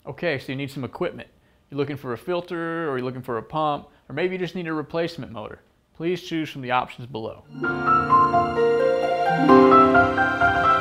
Okay, so you need some equipment. You're looking for a filter, or you're looking for a pump, or maybe you just need a replacement motor. Please choose from the options below.